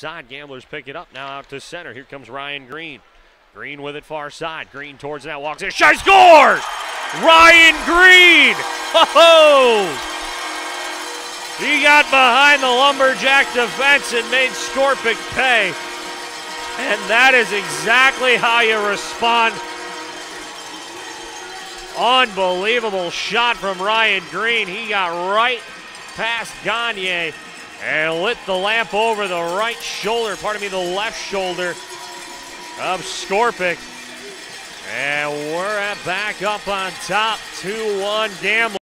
side. Gamblers pick it up now out to center. Here comes Ryan Greene. Greene with it far side. Greene towards that, walks in, shot, scores! Ryan Greene! Ho-ho! He got behind the Lumberjack defense and made Skorpic pay. And that is exactly how you respond. Unbelievable shot from Ryan Greene. He got right past Gagne and lit the lamp over the right shoulder, the left shoulder of Skorpic. And we're back up on top, 2-1 Gamblers.